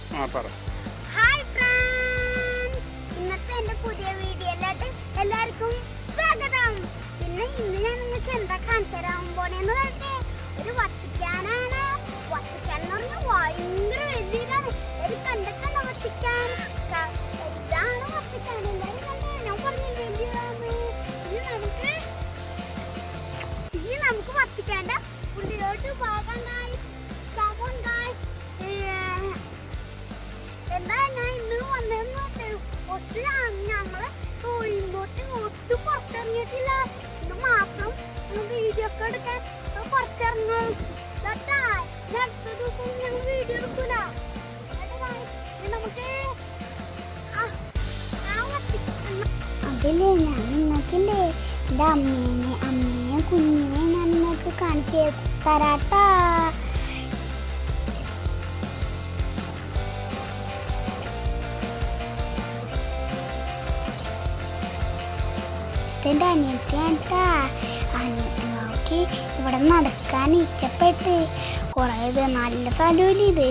പറ. Hi friends, ഇന്നത്തെ എൻ്റെ പുതിയ വീഡിയോയിലോട്ട് എല്ലാവർക്കും സ്വാഗതം. ഇന്ന് ഞാൻ നിങ്ങൾക്ക് എന്താ കാണിച്ചു തരാൻ പോണേന്ന് പറഞ്ഞേ, ഒരു വത്തിക്കാനാണ്. വത്തിക്കാൻ എന്ന് പറഞ്ഞാൽ ഭയങ്കര വലിയതാണ്. ഒരു കണ്ടിട്ടുള്ള വത്തിക്കാൻ, ഇതാണ് വത്തിക്കാൻ. എല്ലാവരും കണ്ടേ, ഞാൻ പറഞ്ഞു വലിയതാണ്. ഇനി നമുക്ക് വത്തിക്കാൻ്റെ ഉള്ളിലോട്ട് പോകാം ഗായ്സ്. Come on guys. എന്താ ഞാൻ ഇന്ന് വന്നതെന്ന് ഞങ്ങള് ഇങ്ങോട്ട് ഒട്ടും പുറത്തിറങ്ങിയിട്ടില്ല. ഇന്ന് മാത്രം വീഡിയോ ഒക്കെ എടുക്കാൻ പുറത്തിറങ്ങും. അടുത്ത ദിവസം ഞങ്ങൾ വീഡിയോ എടുക്കൂല. നമുക്ക് അതില്ലേ, ഞാൻ നിങ്ങൾക്കില്ലേ എൻ്റെ അമ്മേനെ കുഞ്ഞിനെ ഞാൻ നിങ്ങൾക്ക് കാണിച്ചു തരാട്ടാ. എൻ്റെ അനിയത്തിയാട്ടാ. അനിയത്തി നോക്കി ഇവിടെ നടക്കാൻ ഇഷ്ടപ്പെട്ട് കുറേ നല്ല സ്ഥലമില്ല ഇത്.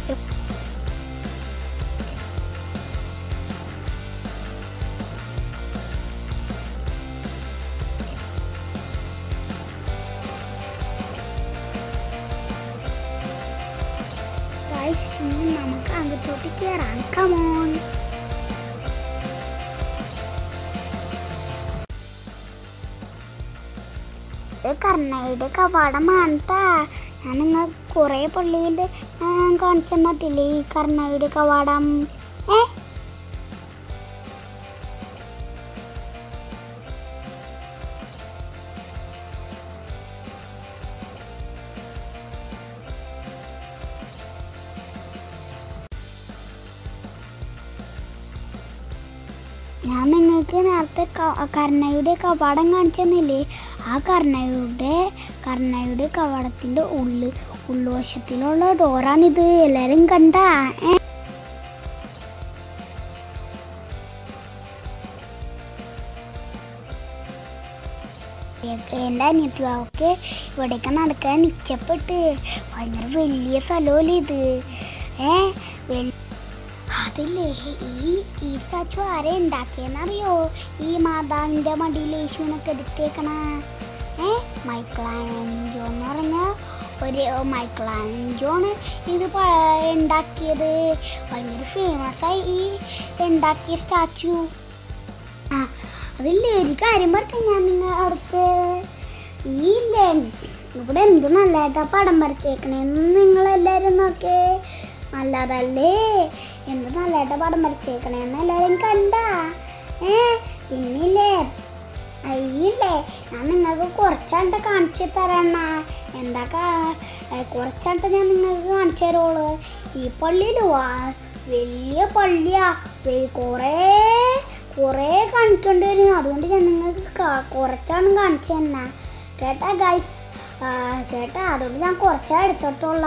നമുക്ക് അകത്തോട്ട് കയറാം. കമോൺ. കർണയുടെ കവാടമാണ് ട്ടാ. ഞാൻ നിങ്ങൾ കുറേ പള്ളിയിൽ കാണിച്ചു തന്നിട്ടില്ലേ ഈ കർണയുടെ കവാടം. ഞാൻ നിങ്ങൾക്ക് നേരത്തെ കർണയുടെ കവാടം കാണിച്ചു തന്നില്ലേ, ആ കർണയുടെ കവാടത്തിൻ്റെ ഉള്ളുവശത്തിലുള്ള ഡോറാണിത്. എല്ലാവരും കണ്ടാ? എൻ്റെ അനിയത്തിയൊക്കെ ഇവിടേക്ക് നടക്കാൻ ഇഷ്ടപ്പെട്ട്. ഭയങ്കര വലിയ സ്ഥലമല്ലേ ഇത്. അതില്ലേ, ഈ സ്റ്റാച്ചു ആരെ ഉണ്ടാക്കിയെന്നറിയോ? ഈ മാതാവിൻ്റെ മടിയിൽ യേശുവിനൊക്കെ എടുത്തേക്കണ മൈക്കിളാഞ്ചോ എന്ന് പറഞ്ഞ മൈക്കിളാഞ്ചോണ് ഇത് ഉണ്ടാക്കിയത്. ഭയങ്കര ഫേമസായി ഈ ഉണ്ടാക്കിയ സ്റ്റാച്ചു. അതില്ലേ, ഒരു കാര്യം പറഞ്ഞ ഞാൻ നിങ്ങൾ അടുത്ത് ഇല്ലേ, ഇവിടെ എന്ത് നല്ലതായിട്ടാ പടം വരച്ചേക്കണേന്ന് നിങ്ങളെല്ലാവരും നോക്കേ. നല്ലതല്ലേ? എന്ത് നല്ലതായിട്ട് പടം വരച്ചേക്കണേന്ന് എല്ലാവരും കണ്ടാ? പിന്നില്ലേ, അയ്യില്ലേ, ഞാൻ നിങ്ങൾക്ക് കുറച്ചായിട്ട് കാണിച്ചു തരണ. എന്താ കുറച്ചായിട്ട് ഞാൻ നിങ്ങൾക്ക് കാണിച്ചു തരുള്ളൂ. ഈ പള്ളിയിൽ വലിയ പള്ളിയാ, കുറേ കാണിക്കേണ്ടി വരും. അതുകൊണ്ട് ഞാൻ നിങ്ങൾക്ക് കുറച്ചാണ് കാണിച്ചു തന്നെ. കേട്ടാ ഗൈസ്? കേട്ടാ? അതുകൊണ്ട് ഞാൻ കുറച്ചാ എടുത്തിട്ടുള്ള.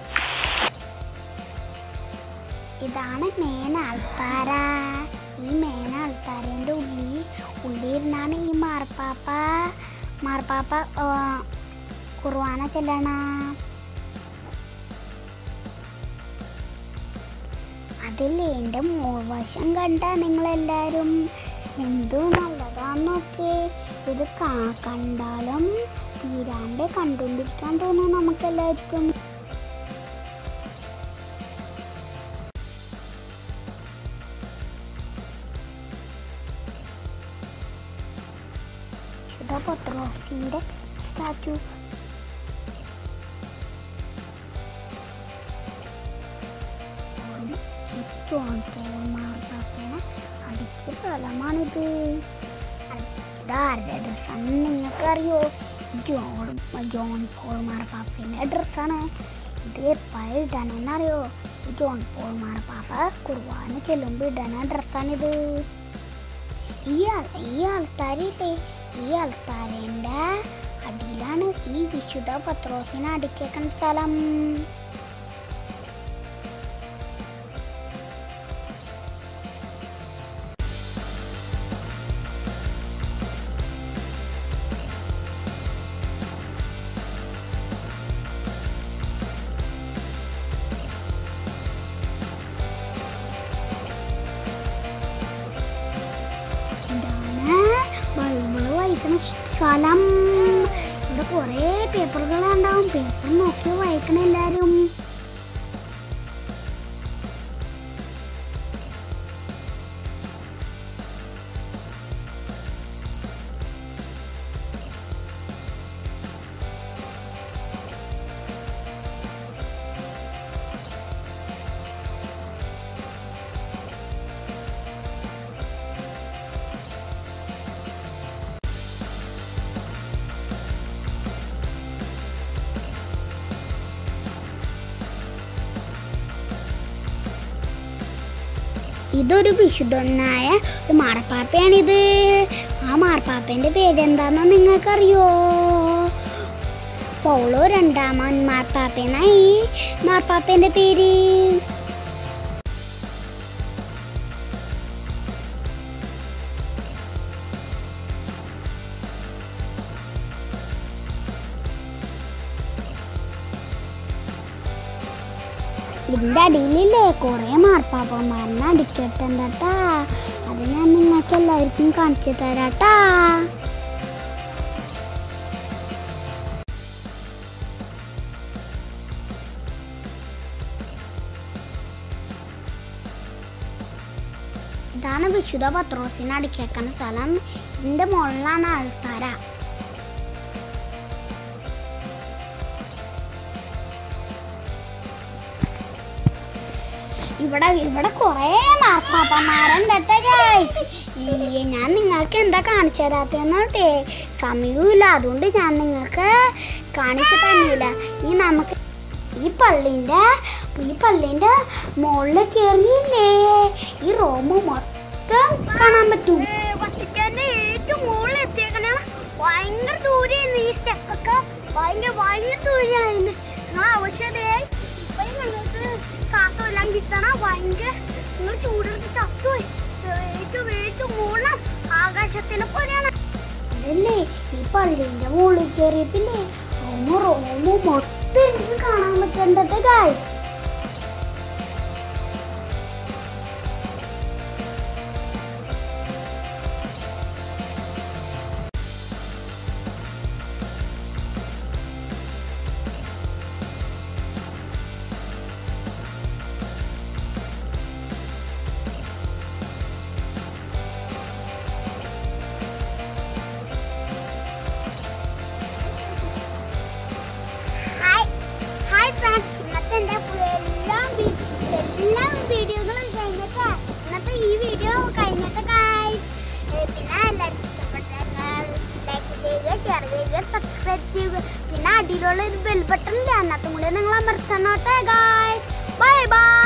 ഇതാണ് മെയിൻ ആൾത്താര. ഈ മെയിൻ ആൾത്താരേൻ്റെ ഉള്ളിരുന്നാണ് ഈ മാർപ്പാപ്പ കുർബാന ചെല്ലണ. അതില്ലേ, എൻ്റെ മുൾവശം കണ്ട നിങ്ങളെല്ലാവരും എന്തു നല്ലതാന്നൊക്കെ. ഇത് കണ്ടാലും തീരാണ്ട് കണ്ടുകൊണ്ടിരിക്കാൻ തോന്നും നമുക്കെല്ലാവർക്കും. പത്രോസിന്റെ സ്റ്റാച്ചു. ജോൺ പോൾ മാർപ്പാപ്പേനെ അടുക്കിയ സ്ഥലമാണിത്. ഇതാരുടെ ഡ്രസ്സാണെന്ന് നിങ്ങൾക്കറിയോ? ജോൺ പോൾ മാർപ്പാപ്പേൻ്റെ ഡ്രസ്സാണ് ഇത്. എപ്പോഴും ഇടണമെന്നറിയോ? ഈ ജോൺ പോൾ മാർപ്പാപ്പ കുർബാന ചെല്ലുമ്പോൾ ഇടണ ഡ്രസ്സാണിത്. ഈ ആൾത്താരില്ലേ, ഈ ആൾത്താരേൻ്റെ അടിയിലാണ് ഈ വിശുദ്ധ പത്രോസിനെ അടുക്കേക്കുന്ന സ്ഥലം. വായിക്കുന്ന സ്ഥലം. ഇവിടെ കുറേ പേപ്പറുകളുണ്ടാവും. പേപ്പർ നോക്കി വായിക്കണം എല്ലാവരും. ഇതൊരു വിശുദ്ധനായ ഒരു മാർപ്പാപ്പയാണിത്. ആ മാർപ്പാപ്പേൻ്റെ പേരെന്താണെന്ന് നിങ്ങൾക്കറിയോ? പൗളോ രണ്ടാമൻ മാർപ്പാപ്പനായി മാർപ്പാപ്പേൻ്റെ പേര്. ഇതിൻ്റെ അടിയിലില്ലേ കുറേ മാർപ്പാപ്പന്മാരനെ അടിക്കട്ടുണ്ടാ. അത് ഞാൻ നിങ്ങൾക്ക് എല്ലാവർക്കും കാണിച്ചു തരാട്ടാ. ഇതാണ് വിശുദ്ധ പത്രോസിനെ അടിക്കേക്കുന്ന സ്ഥലം. ഇതിൻ്റെ മുകളിലാണ് ആൾത്താര. ഇവിടെ കുറേ മാർപ്പാപ്പന്മാരുണ്ട് ഗൈസ്. ഞാൻ നിങ്ങൾക്ക് എന്താ കാണിച്ചു തരാത്തതെന്നോട്ടെ, സമയമില്ല. അതുകൊണ്ട് ഞാൻ നിങ്ങൾക്ക് കാണിച്ചു തന്നില്ല. ഇനി നമുക്ക് ഈ പള്ളീൻ്റെ മുകളിൽ കയറിയില്ലേ ഈ റോമ് മൊത്തം കാണാൻ പറ്റും. വത്തിക്കാൻ്റെ ഏറ്റവും മുകളിൽ എത്തിയേക്കണ ഭയങ്കര ദൂരെയായിരുന്നു. ഈ സ്റ്റെപ്പൊക്കെ ഭയങ്കര ദൂരെയായിരുന്നു. ആവശ്യതയായി ഇപ്പം ഞങ്ങൾക്ക് കാസമെല്ലാം കിട്ടണ ഭയങ്കര നിങ്ങൾ ചൂടെടുത്ത് ചത്തുപോയി. ഏറ്റവും മുകളിൽ ആകാശത്തിനെ പോലെയാണ്. അതല്ലേ ഈ പള്ളീൻ്റെ മുകളിൽ കയറിയപ്പില്ലേ റോമ് മൊത്തം എനിക്ക് കാണാൻ പറ്റേണ്ടത് ഗൈസ്. ഇന്നത്തെ എൻ്റെ എല്ലാ വീഡിയോകളും കഴിഞ്ഞിട്ട് ഇന്നത്തെ ഈ വീഡിയോ കഴിഞ്ഞിട്ട് ഗൈസ്. പിന്നെ എല്ലാവർക്കും ഇഷ്ടപ്പെട്ടാൽ ലൈക്ക് ചെയ്യുക, ഷെയർ ചെയ്യുക, സബ്സ്ക്രൈബ് ചെയ്യുക. പിന്നെ അടിയിലുള്ള ഒരു ബെൽ ബട്ടൺ ഇല്ല, അതിനകത്തും കൂടെ നിങ്ങൾ അമർത്തണോട്ടെ ഗൈസ്. Bye bye.